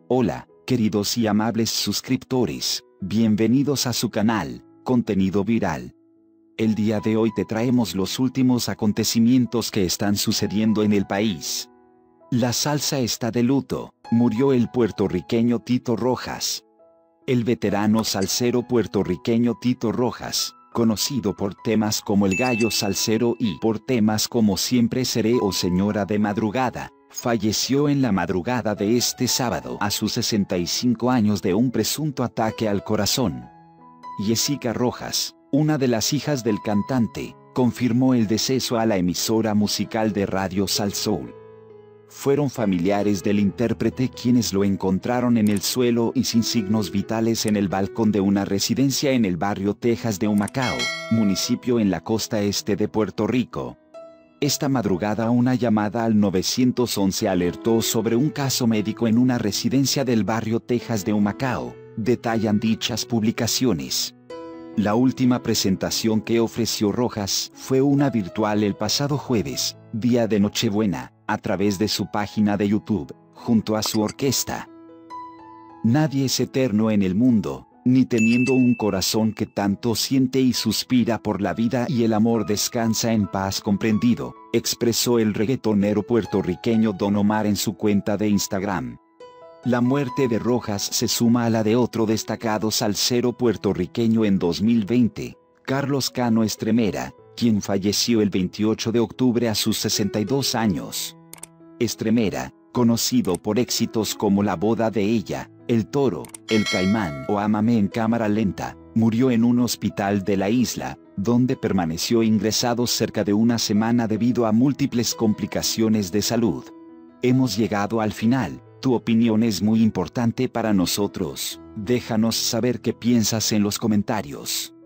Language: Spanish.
Hola, queridos y amables suscriptores, bienvenidos a su canal, Contenido Viral. El día de hoy te traemos los últimos acontecimientos que están sucediendo en el país. La salsa está de luto, murió el puertorriqueño Tito Rojas. El veterano salsero puertorriqueño Tito Rojas, conocido por temas como El Gallo Salsero y por temas como Siempre Seré o Señora de Madrugada, falleció en la madrugada de este sábado a sus 65 años de un presunto ataque al corazón. Jessica Rojas, una de las hijas del cantante, confirmó el deceso a la emisora musical de radio Sal Soul. Fueron familiares del intérprete quienes lo encontraron en el suelo y sin signos vitales en el balcón de una residencia en el barrio Texas de Humacao, municipio en la costa este de Puerto Rico. Esta madrugada una llamada al 911 alertó sobre un caso médico en una residencia del barrio Texas de Humacao, detallan dichas publicaciones. La última presentación que ofreció Rojas fue una virtual el pasado jueves, día de Nochebuena, a través de su página de YouTube, junto a su orquesta. Nadie es eterno en el mundo, ni teniendo un corazón que tanto siente y suspira por la vida y el amor descansa en paz comprendido, expresó el reggaetonero puertorriqueño Don Omar en su cuenta de Instagram. La muerte de Rojas se suma a la de otro destacado salsero puertorriqueño en 2020, Carlos Cano Estremera, quien falleció el 28 de octubre a sus 62 años. Estremera, conocido por éxitos como La boda de ella, El toro, El caimán o Ámame en cámara lenta, murió en un hospital de la isla, donde permaneció ingresado cerca de una semana debido a múltiples complicaciones de salud. Hemos llegado al final, tu opinión es muy importante para nosotros, déjanos saber qué piensas en los comentarios.